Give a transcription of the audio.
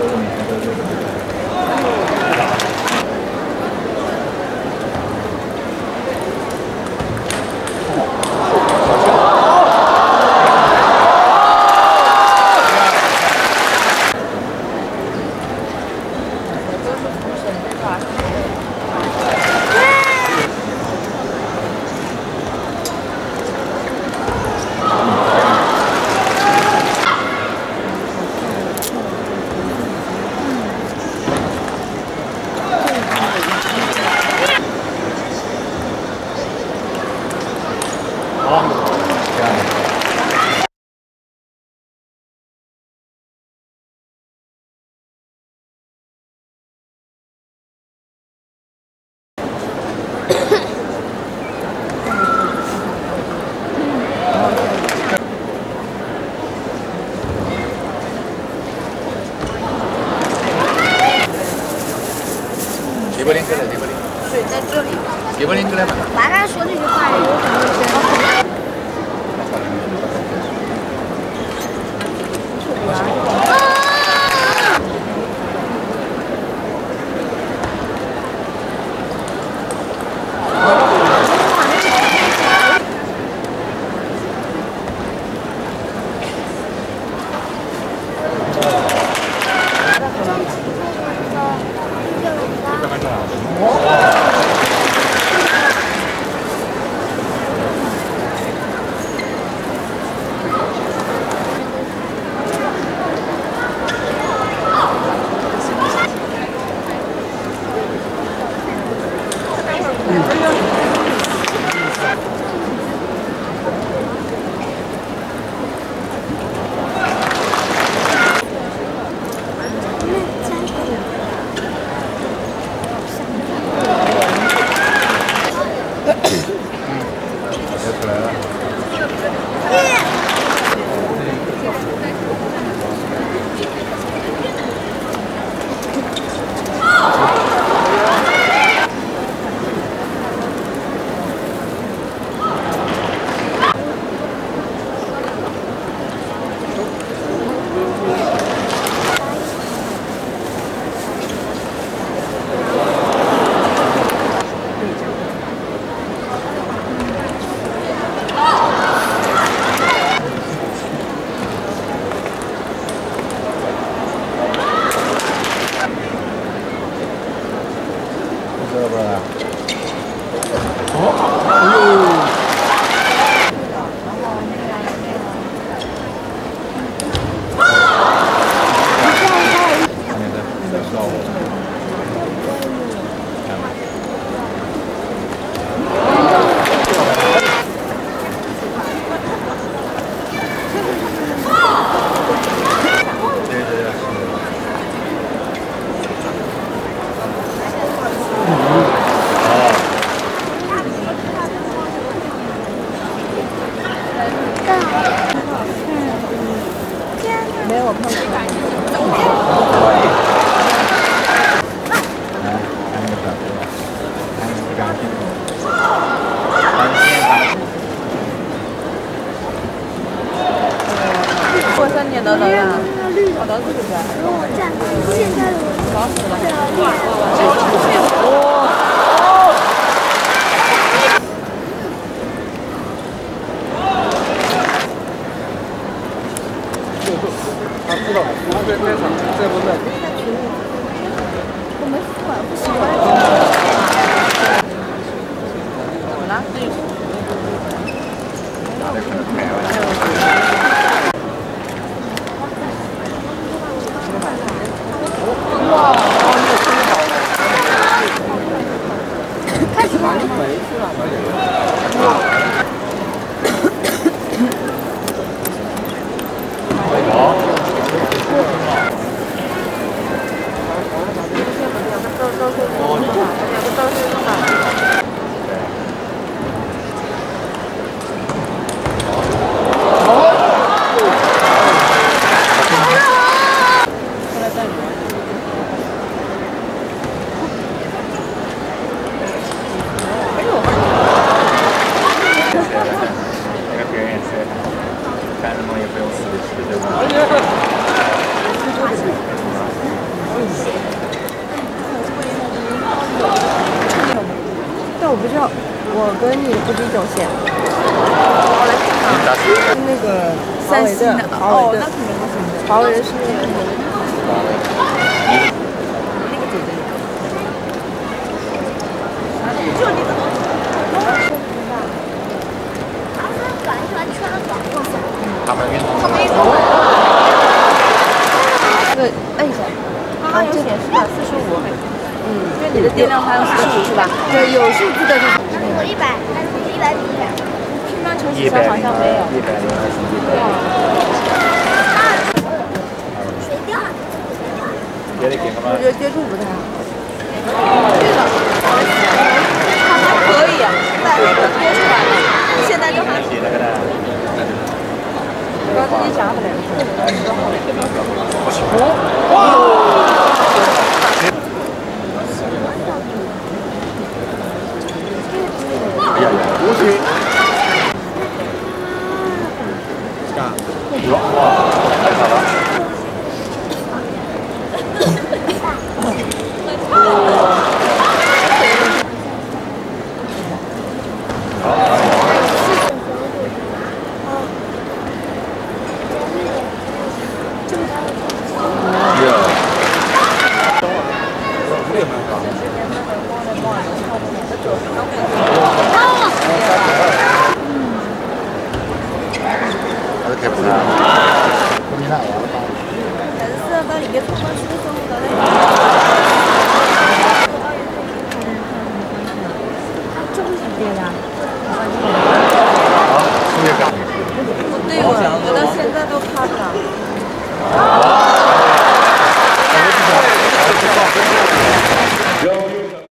李柏林过来，李柏林。 水在这里。 李柏林过来嘛。 我刚刚说这句话有可能是。 没有碰过3年的人啊，我都是这样。我站现在的他知道，他在那场在不在？ 我没付啊，不喜欢。我拿自己。 拿的可能开了。哇！ 开始吗？ 回去了。 哦。 我跟你不比九线。那个山西的哦，那肯定不行的。 华为的是那个。 那个姐姐。 就你怎么？这个按一下， 它有显示的45。就你的电量还有45是吧？ 对，有数字的就。 我100，100比100。 乒乓球场上好像没有。 水掉。 我觉得接触不太好。 还可以，在那个多出来了，现在就还。 不知道自己啥不来。